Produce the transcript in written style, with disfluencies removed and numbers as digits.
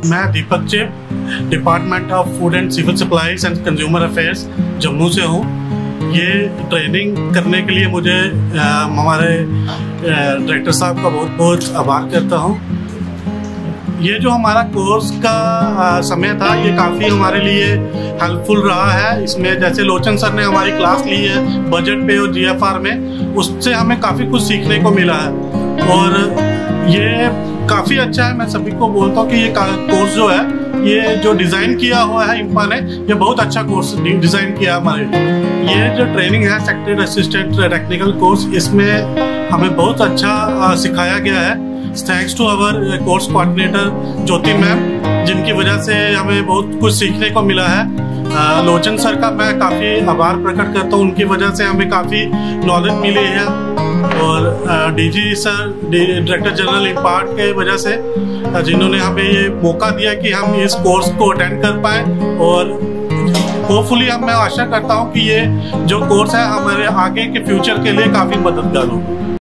मैं दीपक चिप, department of food and civil supplies and consumer affairs Jammu से हूँ। ये ट्रेनिंग करने के लिए मुझे हमारे डायरेक्टर साहब का बहुत बहुत आभार करता हूँ। ये जो हमारा कोर्स का समय था ये काफ़ी हमारे लिए हेल्पफुल रहा है। इसमें जैसे लोचन सर ने हमारी क्लास ली है बजट पे और जीएफआर में, उससे हमें काफ़ी कुछ सीखने को मिला है और ये काफ़ी अच्छा है। मैं सभी को बोलता हूँ कि ये कोर्स जो है, ये जो डिज़ाइन किया हुआ है इंपा ने, ये बहुत अच्छा कोर्स डिज़ाइन किया हमारे लिए। ये जो ट्रेनिंग है सेक्रेटरी असिस्टेंट टेक्निकल कोर्स, इसमें हमें बहुत अच्छा सिखाया गया है। Thanks to our course coordinator Jyoti ma'am, जिनकी वजह से हमें बहुत कुछ सीखने को मिला है। लोचन सर का मैं काफ़ी आभार प्रकट करता हूँ, उनकी वजह से हमें काफ़ी नॉलेज मिली है। और डीजी सर, डायरेक्टर जनरल इम्पार्ट के वजह से, जिन्होंने हमें ये मौका दिया कि हम इस कोर्स को अटेंड कर पाएँ। और होपफुली मैं आशा करता हूँ कि ये जो कोर्स है हमारे आगे के फ्यूचर के लिए काफ़ी मददगार हो।